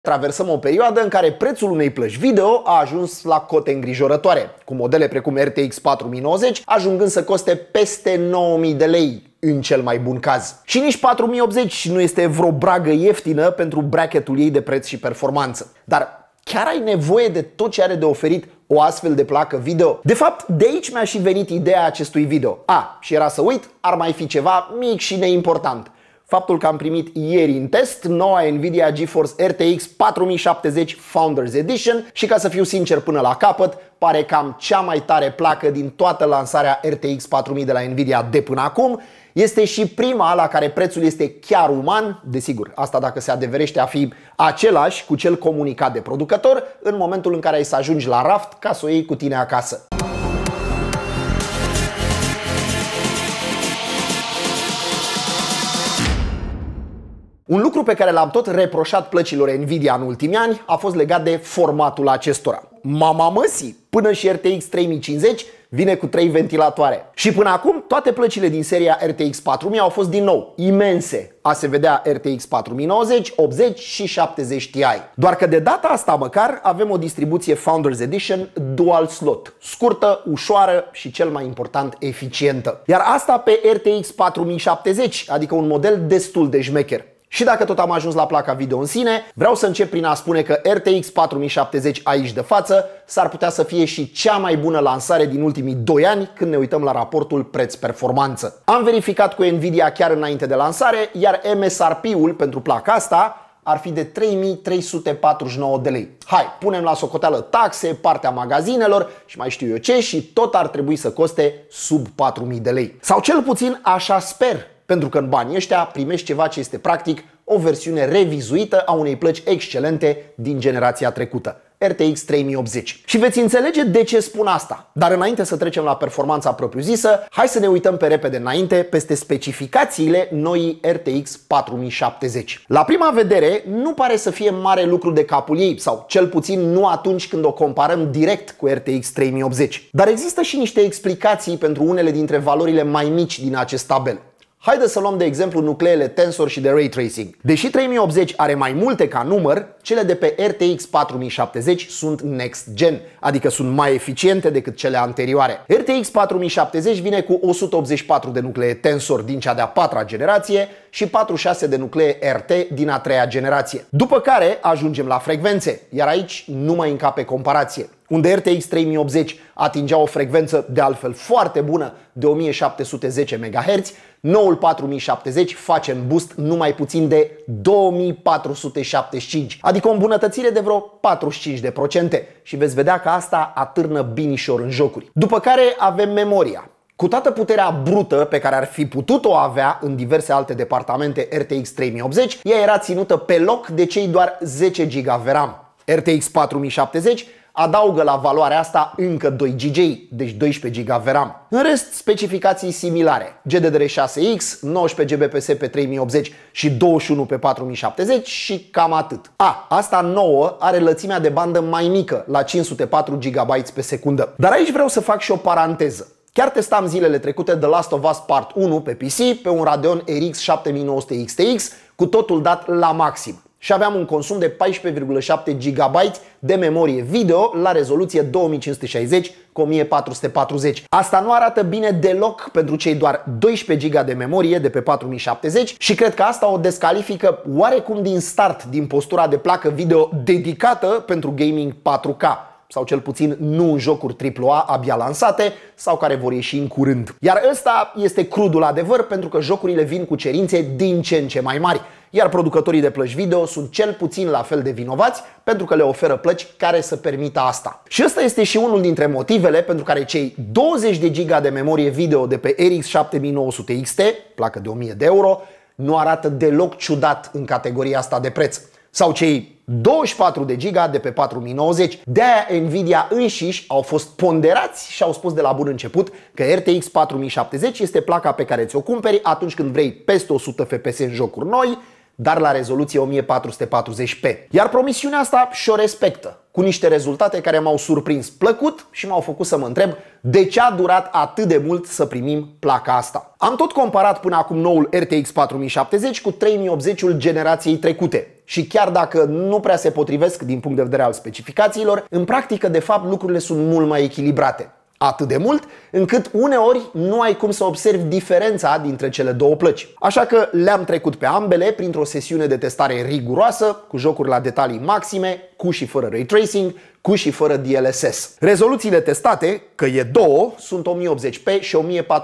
Traversăm o perioadă în care prețul unei plăci video a ajuns la cote îngrijorătoare, cu modele precum RTX 4090 ajungând să coste peste 9000 de lei în cel mai bun caz. Și nici 4080 nu este vreo bragă ieftină pentru bracketul ei de preț și performanță. Dar chiar ai nevoie de tot ce are de oferit o astfel de placă video? De fapt, de aici mi-a și venit ideea acestui video. Și era să uit, ar mai fi ceva mic și neimportant. Faptul că am primit ieri în test noua Nvidia GeForce RTX 4070 Founders Edition și, ca să fiu sincer până la capăt, pare cam cea mai tare placă din toată lansarea RTX 4000 de la Nvidia de până acum. Este și prima la care prețul este chiar uman, desigur, asta dacă se adeverește a fi același cu cel comunicat de producător în momentul în care ai să ajungi la raft ca să o iei cu tine acasă. Un lucru pe care l-am tot reproșat plăcilor Nvidia în ultimii ani a fost legat de formatul acestora. Mama măsii, până și RTX 3050 vine cu 3 ventilatoare. Și până acum toate plăcile din seria RTX 4000 au fost din nou imense. A se vedea RTX 4090, 80 și 70 Ti. Doar că de data asta măcar avem o distribuție Founders Edition Dual Slot, scurtă, ușoară și cel mai important eficientă. Iar asta pe RTX 4070, adică un model destul de șmecher. Și dacă tot am ajuns la placa video în sine, vreau să încep prin a spune că RTX 4070 aici de față s-ar putea să fie și cea mai bună lansare din ultimii 2 ani când ne uităm la raportul preț-performanță. Am verificat cu Nvidia chiar înainte de lansare, iar MSRP-ul pentru placa asta ar fi de 3349 de lei. Hai, punem la socoteală taxe, partea magazinelor și mai știu eu ce și tot ar trebui să coste sub 4000 de lei. Sau cel puțin așa sper. Pentru că în banii ăștia primești ceva ce este practic o versiune revizuită a unei plăci excelente din generația trecută, RTX 3080. Și veți înțelege de ce spun asta. Dar înainte să trecem la performanța propriu-zisă, hai să ne uităm pe repede înainte peste specificațiile noii RTX 4070. La prima vedere, nu pare să fie mare lucru de capul ei, sau cel puțin nu atunci când o comparăm direct cu RTX 3080. Dar există și niște explicații pentru unele dintre valorile mai mici din acest tabel. Haideți să luăm de exemplu nucleele Tensor și de Ray Tracing. Deși 3080 are mai multe ca număr, cele de pe RTX 4070 sunt next gen, adică sunt mai eficiente decât cele anterioare. RTX 4070 vine cu 184 de nuclee Tensor din cea de-a 4-a generație și 46 de nuclee RT din a 3-a generație. După care ajungem la frecvențe, iar aici nu mai încape comparație. Unde RTX 3080 atingea o frecvență de altfel foarte bună de 1710 MHz, noul 4070 face în boost numai puțin de 2475, adică o îmbunătățire de vreo 45%. Și veți vedea că asta atârnă binișor în jocuri. După care avem memoria. Cu toată puterea brută pe care ar fi putut-o avea în diverse alte departamente RTX 3080, ea era ținută pe loc de cei doar 10 GB VRAM. RTX 4070 adaugă la valoarea asta încă 2 GB, deci 12 GB VRAM. În rest, specificații similare: GDDR6X, 19 Gbps pe 3080 și 21 pe 4070 și cam atât. Asta nouă are lățimea de bandă mai mică, la 504 GB pe secundă. Dar aici vreau să fac și o paranteză. Chiar testam zilele trecute The Last of Us Part 1 pe PC pe un Radeon RX 7900 XTX cu totul dat la maxim. Și aveam un consum de 14,7 GB de memorie video la rezoluție 2560 cu 1440. Asta nu arată bine deloc pentru cei doar 12 GB de memorie de pe 4070 și cred că asta o descalifică oarecum din start din postura de placă video dedicată pentru gaming 4K. Sau cel puțin nu în jocuri AAA abia lansate sau care vor ieși în curând. Iar ăsta este crudul adevăr, pentru că jocurile vin cu cerințe din ce în ce mai mari. Iar producătorii de plăci video sunt cel puțin la fel de vinovați, pentru că le oferă plăci care să permită asta. Și ăsta este și unul dintre motivele pentru care cei 20 de GB de memorie video de pe RX 7900 XT, placă de 1000 de euro, nu arată deloc ciudat în categoria asta de preț. Sau cei 24 de GB de pe 4090. De-aia Nvidia înșiși au fost ponderați și au spus de la bun început că RTX 4070 este placa pe care ți-o cumperi atunci când vrei peste 100 FPS în jocuri noi, dar la rezoluție 1440p. Iar promisiunea asta și-o respectă, cu niște rezultate care m-au surprins plăcut și m-au făcut să mă întreb de ce a durat atât de mult să primim placa asta. Am tot comparat până acum noul RTX 4070 cu 3080-ul generației trecute Și chiar dacă nu prea se potrivesc din punct de vedere al specificațiilor, în practică, de fapt, lucrurile sunt mult mai echilibrate. Atât de mult încât uneori nu ai cum să observi diferența dintre cele două plăci. Așa că le-am trecut pe ambele printr-o sesiune de testare riguroasă, cu jocuri la detalii maxime, cu și fără ray tracing, cu și fără DLSS. Rezoluțiile testate, că e două, sunt 1080p și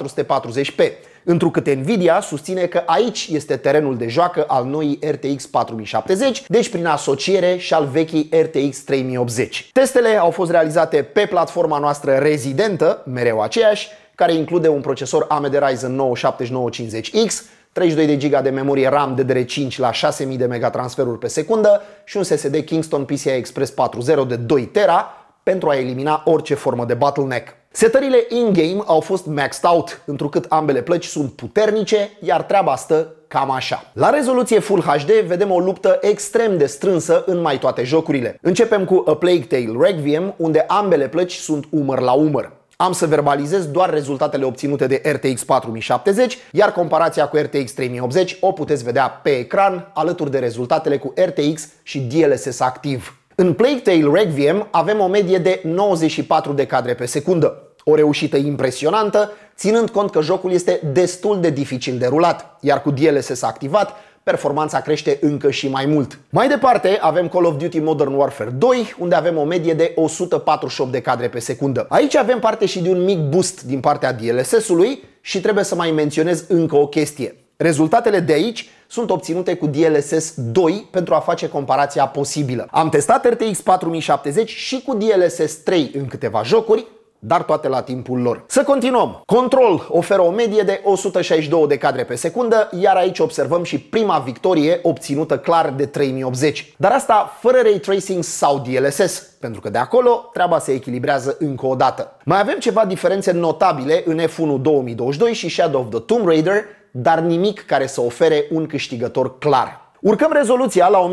1440p. Întrucât Nvidia susține că aici este terenul de joacă al noii RTX 4070, deci prin asociere și al vechii RTX 3080. Testele au fost realizate pe platforma noastră rezidentă, mereu aceeași, care include un procesor AMD Ryzen 9 7950X, 32 de GB de memorie RAM DDR5 la 6000 de megatransferuri pe secundă și un SSD Kingston PCI Express 4.0 de 2 TB pentru a elimina orice formă de bottleneck. Setările in-game au fost maxed out, întrucât ambele plăci sunt puternice, iar treaba stă cam așa. La rezoluție Full HD vedem o luptă extrem de strânsă în mai toate jocurile. Începem cu A Plague Tale Requiem, unde ambele plăci sunt umăr la umăr. Am să verbalizez doar rezultatele obținute de RTX 4070, iar comparația cu RTX 3080 o puteți vedea pe ecran, alături de rezultatele cu RTX și DLSS activ. În Plague Tale Requiem avem o medie de 94 de cadre pe secundă. O reușită impresionantă, ținând cont că jocul este destul de dificil de rulat, iar cu DLSS activat, performanța crește încă și mai mult. Mai departe avem Call of Duty Modern Warfare 2, unde avem o medie de 148 de cadre pe secundă. Aici avem parte și de un mic boost din partea DLSS-ului și trebuie să mai menționez încă o chestie. Rezultatele de aici sunt obținute cu DLSS 2 pentru a face comparația posibilă. Am testat RTX 4070 și cu DLSS 3 în câteva jocuri, dar toate la timpul lor. Să continuăm. Control oferă o medie de 162 de cadre pe secundă, iar aici observăm și prima victorie obținută clar de 3080. Dar asta fără ray tracing sau DLSS, pentru că de acolo treaba se echilibrează încă o dată. Mai avem ceva diferențe notabile în F1 2022 și Shadow of the Tomb Raider, dar nimic care să ofere un câștigător clar. Urcăm rezoluția la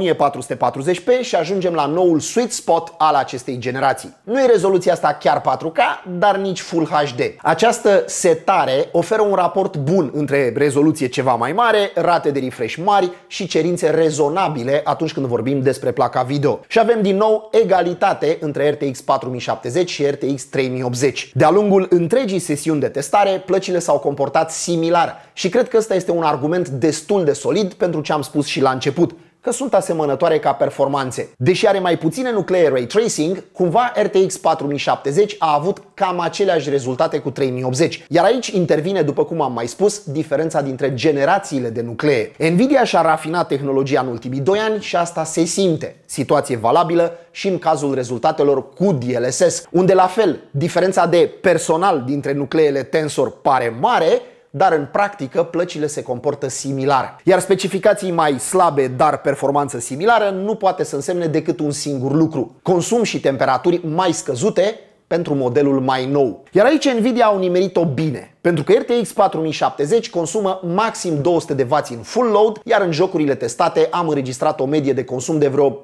1440p și ajungem la noul sweet spot al acestei generații. Nu e rezoluția asta chiar 4K, dar nici Full HD. Această setare oferă un raport bun între rezoluție ceva mai mare, rate de refresh mari și cerințe rezonabile atunci când vorbim despre placa video. Și avem din nou egalitate între RTX 4070 și RTX 3080. De-a lungul întregii sesiuni de testare, plăcile s-au comportat similar și cred că ăsta este un argument destul de solid pentru ce am spus și la început, că sunt asemănătoare ca performanțe. Deși are mai puține nuclee ray tracing, cumva RTX 4070 a avut cam aceleași rezultate cu 3080. Iar aici intervine, după cum am mai spus, diferența dintre generațiile de nuclee. Nvidia și-a rafinat tehnologia în ultimii 2 ani și asta se simte. Situație valabilă și în cazul rezultatelor cu DLSS, unde la fel, diferența de personal dintre nucleele Tensor pare mare, dar în practică plăcile se comportă similar. Iar specificații mai slabe, dar performanță similară, nu poate să însemne decât un singur lucru: consum și temperaturi mai scăzute pentru modelul mai nou. Iar aici Nvidia au nimerit-o bine, pentru că RTX 4070 consumă maxim 200 de W în full load, iar în jocurile testate am înregistrat o medie de consum de vreo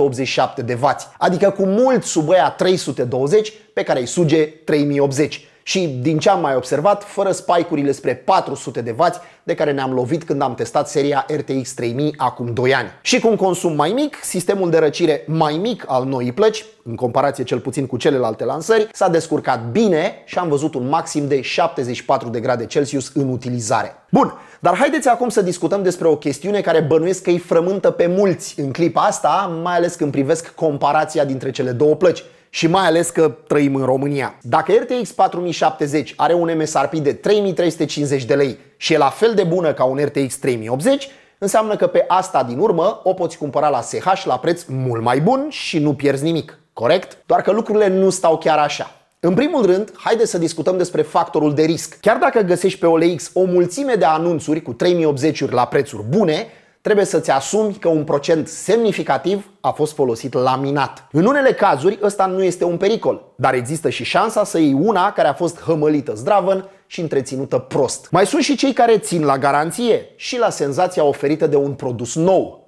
187 de W, adică cu mult sub aia 320 pe care îi suge 3080. Și din ce am mai observat, fără spike-urile spre 400 de W de care ne-am lovit când am testat seria RTX 3000 acum 2 ani. Și cu un consum mai mic, sistemul de răcire mai mic al noii plăci, în comparație cel puțin cu celelalte lansări, s-a descurcat bine și am văzut un maxim de 74 de grade Celsius în utilizare. Bun, dar haideți acum să discutăm despre o chestiune care bănuiesc că îi frământă pe mulți în clipa asta, mai ales când privesc comparația dintre cele două plăci. Și mai ales că trăim în România. Dacă RTX 4070 are un MSRP de 3350 de lei și e la fel de bună ca un RTX 3080, înseamnă că pe asta din urmă o poți cumpăra la SH la preț mult mai bun și nu pierzi nimic, corect? Doar că lucrurile nu stau chiar așa. În primul rând, haide să discutăm despre factorul de risc. Chiar dacă găsești pe OLX o mulțime de anunțuri cu 3080-uri la prețuri bune, trebuie să-ți asumi că un procent semnificativ a fost folosit laminat. În unele cazuri ăsta nu este un pericol, dar există și șansa să iei una care a fost hămălită zdravăn și întreținută prost. Mai sunt și cei care țin la garanție și la senzația oferită de un produs nou.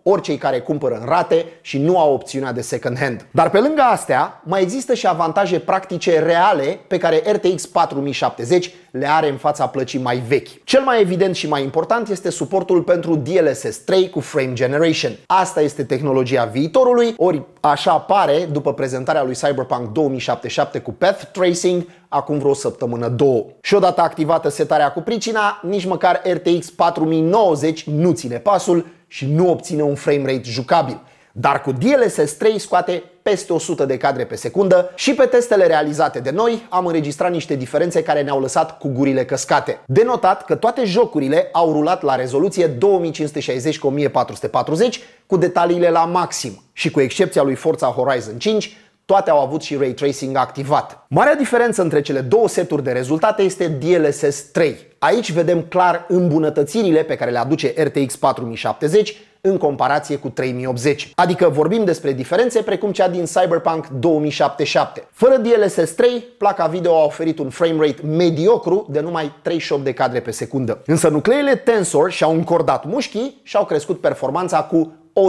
ori cei care cumpără în rate și nu au opțiunea de second hand. Dar pe lângă astea, mai există și avantaje practice reale pe care RTX 4070 le are în fața plăcii mai vechi. Cel mai evident și mai important este suportul pentru DLSS 3 cu Frame Generation. Asta este tehnologia viitorului, ori așa pare după prezentarea lui Cyberpunk 2077 cu Path Tracing acum vreo săptămână, două. Și odată activată setarea cu pricina, nici măcar RTX 4090 nu ține pasul și nu obține un frame rate jucabil. Dar cu DLSS 3 scoate peste 100 de cadre pe secundă și pe testele realizate de noi am înregistrat niște diferențe care ne-au lăsat cu gurile căscate. De notat că toate jocurile au rulat la rezoluție 2560 x 1440 cu detaliile la maxim și cu excepția lui Forza Horizon 5, toate au avut și Ray Tracing activat. Marea diferență între cele două seturi de rezultate este DLSS 3. Aici vedem clar îmbunătățirile pe care le aduce RTX 4070 în comparație cu 3080. Adică vorbim despre diferențe precum cea din Cyberpunk 2077. Fără DLSS 3, placa video a oferit un frame rate mediocru de numai 38 de cadre pe secundă. Însă nucleele Tensor și-au încordat mușchii și au crescut performanța cu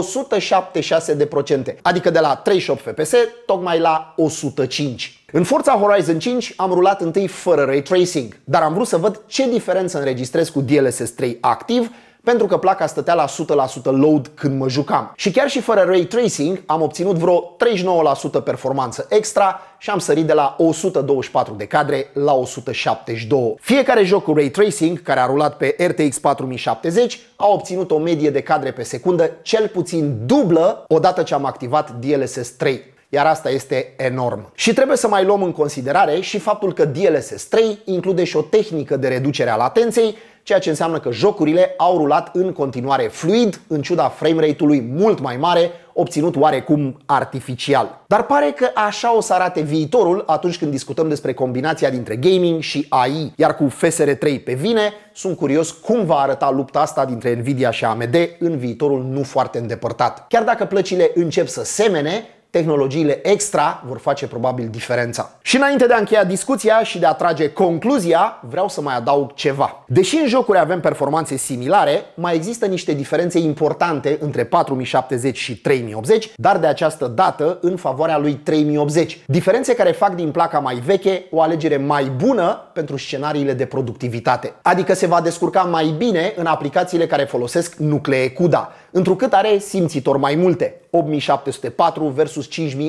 176%, adică de la 38 FPS tocmai la 105. În Forza Horizon 5 am rulat întâi fără Ray Tracing, dar am vrut să văd ce diferență înregistrez cu DLSS 3 activ, pentru că placa stătea la 100% load când mă jucam. Și chiar și fără Ray Tracing am obținut vreo 39% performanță extra și am sărit de la 124 de cadre la 172. Fiecare joc cu Ray Tracing care a rulat pe RTX 4070 a obținut o medie de cadre pe secundă cel puțin dublă odată ce am activat DLSS 3. Iar asta este enorm. Și trebuie să mai luăm în considerare și faptul că DLSS 3 include și o tehnică de reducere a latenței, ceea ce înseamnă că jocurile au rulat în continuare fluid, în ciuda frame rate-ului mult mai mare, obținut oarecum artificial. Dar pare că așa o să arate viitorul atunci când discutăm despre combinația dintre gaming și AI. Iar cu FSR 3 pe vine, sunt curios cum va arăta lupta asta dintre Nvidia și AMD în viitorul nu foarte îndepărtat. Chiar dacă plăcile încep să semene, tehnologiile extra vor face probabil diferența. Și înainte de a încheia discuția și de a trage concluzia, vreau să mai adaug ceva. Deși în jocuri avem performanțe similare, mai există niște diferențe importante între 4070 și 3080, dar de această dată în favoarea lui 3080. Diferențe care fac din placa mai veche o alegere mai bună pentru scenariile de productivitate. Adică se va descurca mai bine în aplicațiile care folosesc nuclee CUDA, întrucât are simțitor mai multe, 8704 versus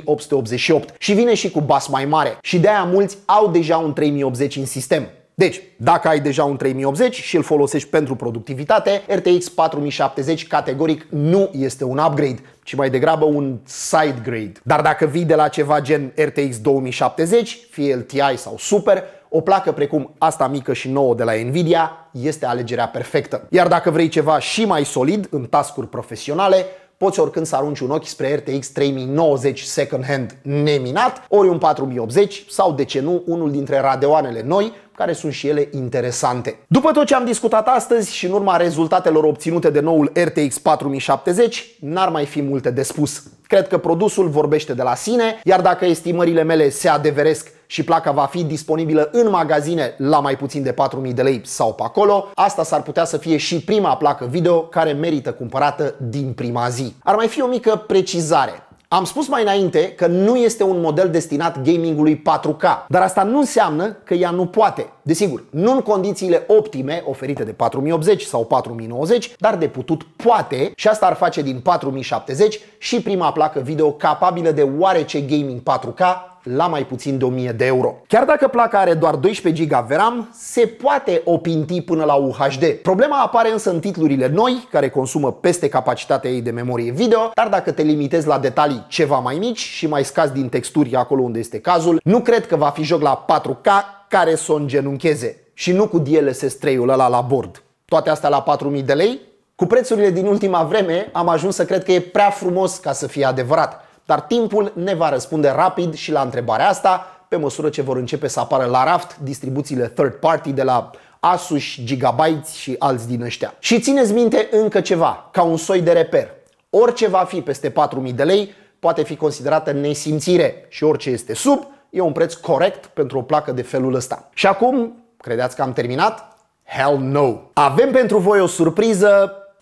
5888 și vine și cu bus mai mare și de-aia mulți au deja un 3080 în sistem. Deci, dacă ai deja un 3080 și îl folosești pentru productivitate, RTX 4070 categoric nu este un upgrade, ci mai degrabă un side grade. Dar dacă vii de la ceva gen RTX 2070, fie el TI sau Super, o placă precum asta mică și nouă de la Nvidia este alegerea perfectă. Iar dacă vrei ceva și mai solid în task-uri profesionale, poți oricând să arunci un ochi spre RTX 3090 second hand neminat, ori un 4080 sau, de ce nu, unul dintre Radeonele noi, care sunt și ele interesante. După tot ce am discutat astăzi și în urma rezultatelor obținute de noul RTX 4070, n-ar mai fi multe de spus. Cred că produsul vorbește de la sine, iar dacă estimările mele se adeveresc și placa va fi disponibilă în magazine la mai puțin de 4000 de lei sau pe acolo, asta s-ar putea să fie și prima placă video care merită cumpărată din prima zi. Ar mai fi o mică precizare. Am spus mai înainte că nu este un model destinat gamingului 4K, dar asta nu înseamnă că ea nu poate. Desigur, nu în condițiile optime oferite de 4080 sau 4090, dar de putut poate și asta ar face din 4070 și prima placă video capabilă de oarece gaming 4K la mai puțin de 1000 de euro. Chiar dacă placa are doar 12 GB VRAM, se poate opinti până la UHD. Problema apare însă în titlurile noi, care consumă peste capacitatea ei de memorie video, dar dacă te limitezi la detalii ceva mai mici și mai scazi din texturi acolo unde este cazul, nu cred că va fi joc la 4K care să o îngenuncheze. Și nu cu DLSS 3-ul ăla la bord. Toate astea la 4000 de lei? Cu prețurile din ultima vreme am ajuns să cred că e prea frumos ca să fie adevărat. Dar timpul ne va răspunde rapid și la întrebarea asta, pe măsură ce vor începe să apară la raft distribuțiile third party de la Asus, Gigabyte și alți din ăștia. Și țineți minte încă ceva, ca un soi de reper. Orice va fi peste 4000 de lei poate fi considerată nesimțire și orice este sub e un preț corect pentru o placă de felul ăsta. Și acum, credeți că am terminat? Hell no! Avem pentru voi o surpriză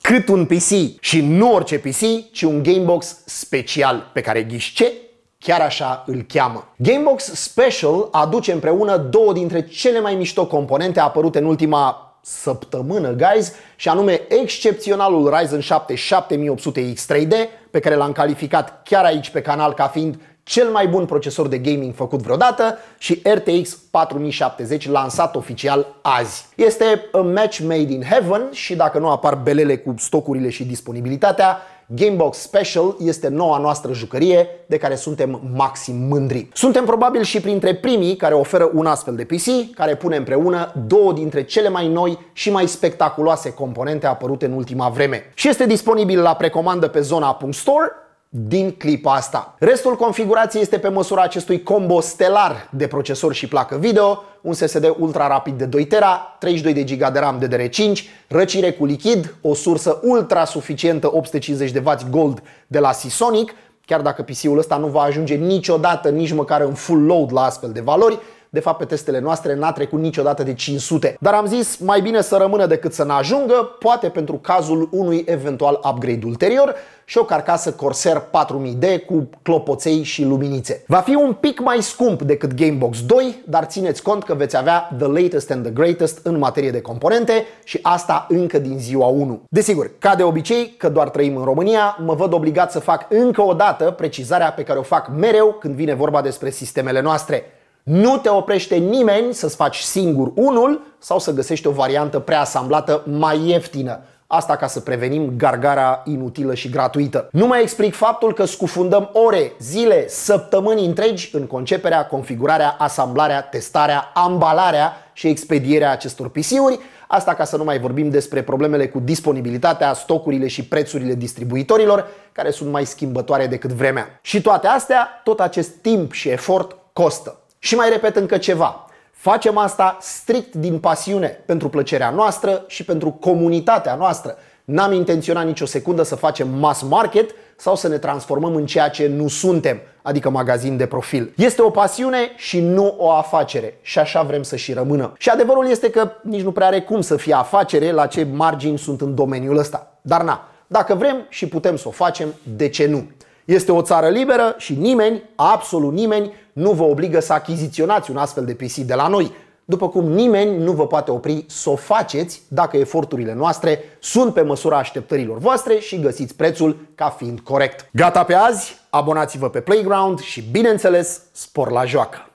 cât un PC și nu orice PC, ci un Gamebox special pe care ghiși ce? Chiar așa îl cheamă. Gamebox Special aduce împreună două dintre cele mai mișto componente apărute în ultima săptămână, guys, și anume excepționalul Ryzen 7 7800X3D, pe care l-am calificat chiar aici pe canal ca fiind cel mai bun procesor de gaming făcut vreodată, și RTX 4070 lansat oficial azi. Este a match made in heaven și dacă nu apar belele cu stocurile și disponibilitatea, Gamebox Special este noua noastră jucărie de care suntem maxim mândri. Suntem probabil și printre primii care oferă un astfel de PC care pune împreună două dintre cele mai noi și mai spectaculoase componente apărute în ultima vreme. Și este disponibil la precomandă pe zona.store din clipa asta. Restul configurației este pe măsura acestui combo stelar de procesor și placă video, un SSD ultra rapid de 2 tera, 32 de GB de RAM DDR5, răcire cu lichid, o sursă ultra suficientă 850W Gold de la Seasonic, chiar dacă PC-ul ăsta nu va ajunge niciodată nici măcar în full load la astfel de valori. De fapt, pe testele noastre n-a trecut niciodată de 500. Dar am zis, mai bine să rămână decât să n-ajungă, poate pentru cazul unui eventual upgrade ulterior, și o carcasă Corsair 4000D cu clopoței și luminițe. Va fi un pic mai scump decât Gamebox 2, dar țineți cont că veți avea the latest and the greatest în materie de componente și asta încă din ziua 1. Desigur, ca de obicei, că doar trăim în România, mă văd obligat să fac încă o dată precizarea pe care o fac mereu când vine vorba despre sistemele noastre. Nu te oprește nimeni să-ți faci singur unul sau să găsești o variantă preasamblată mai ieftină. Asta ca să prevenim gargara inutilă și gratuită. Nu mai explic faptul că scufundăm ore, zile, săptămâni întregi în conceperea, configurarea, asamblarea, testarea, ambalarea și expedierea acestor PC-uri. Asta ca să nu mai vorbim despre problemele cu disponibilitatea, stocurile și prețurile distribuitorilor, care sunt mai schimbătoare decât vremea. Și toate astea, tot acest timp și efort costă. Și mai repet încă ceva. Facem asta strict din pasiune, pentru plăcerea noastră și pentru comunitatea noastră. N-am intenționat nicio secundă să facem mass market sau să ne transformăm în ceea ce nu suntem, adică magazin de profil. Este o pasiune și nu o afacere și așa vrem să și rămână. Și adevărul este că nici nu prea are cum să fie afacere la ce margini sunt în domeniul ăsta. Dar na, dacă vrem și putem să o facem, de ce nu? Este o țară liberă și nimeni, absolut nimeni, nu vă obligă să achiziționați un astfel de PC de la noi, după cum nimeni nu vă poate opri să o faceți dacă eforturile noastre sunt pe măsura așteptărilor voastre și găsiți prețul ca fiind corect. Gata pe azi, abonați-vă pe Playground și, bineînțeles, spor la joacă!